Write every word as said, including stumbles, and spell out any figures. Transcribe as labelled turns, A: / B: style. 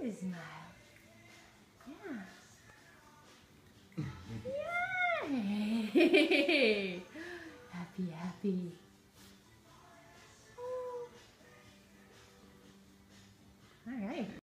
A: a smile. Yeah. Yay! Happy, happy. All right.